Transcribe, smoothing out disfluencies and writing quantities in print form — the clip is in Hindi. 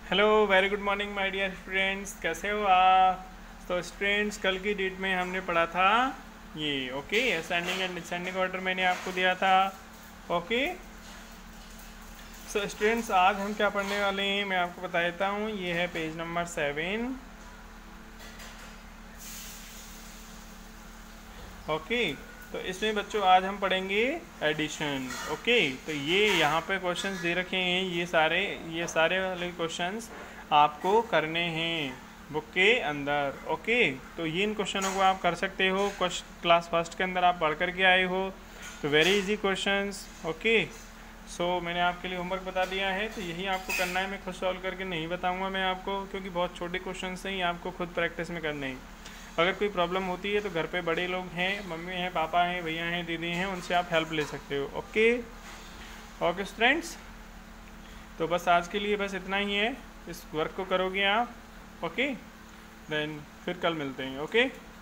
Hello, very good morning my dear students. कैसे हो आप? तो स्टूडेंट्स, कल की डेट में हमने पढ़ा था ये। Okay, ascending and descending order मैंने आपको दिया था। ओके, सो स्टूडेंट्स, आज हम क्या पढ़ने वाले हैं मैं आपको बता देता हूँ। ये है पेज नंबर 7। ओके, तो इसमें बच्चों आज हम पढ़ेंगे एडिशन। ओके, तो ये यहाँ पे क्वेश्चंस दे रखे हैं, ये सारे वाले क्वेश्चंस आपको करने हैं बुक के अंदर। ओके, तो ये इन क्वेश्चनों को आप कर सकते हो। क्लास फर्स्ट के अंदर आप पढ़ करके आए हो, तो very easy questions. Okay, so मैंने आपके लिए होमवर्क बता दिया है, तो यही आपको करना है। मैं खुद सॉल्व करके नहीं बताऊंगा मैं आपको, क्योंकि बहुत छोटे क्वेश्चन हैं, ये आपको खुद प्रैक्टिस में करने हैं। अगर कोई प्रॉब्लम होती है तो घर पे बड़े लोग हैं, मम्मी हैं, पापा हैं, भैया हैं, दीदी हैं, उनसे आप हेल्प ले सकते हो। ओके ओके स्टूडेंट्स, तो बस आज के लिए बस इतना ही है। इस वर्क को करोगे आप। ओके, देन फिर कल मिलते हैं। ओके।